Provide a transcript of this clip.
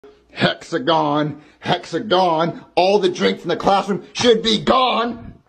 Hexagon, hexagon, all the drinks in the classroom should be gone.